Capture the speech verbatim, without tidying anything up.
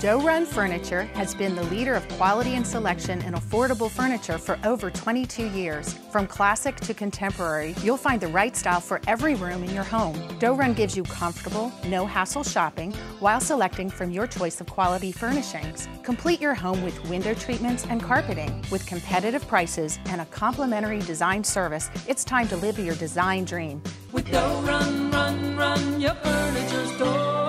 Doe Run Furniture has been the leader of quality and selection in affordable furniture for over twenty-two years. From classic to contemporary, you'll find the right style for every room in your home. Doe Run gives you comfortable, no-hassle shopping while selecting from your choice of quality furnishings. Complete your home with window treatments and carpeting. With competitive prices and a complimentary design service, it's time to live your design dream. With Doe Run, run, run, your furniture's Doe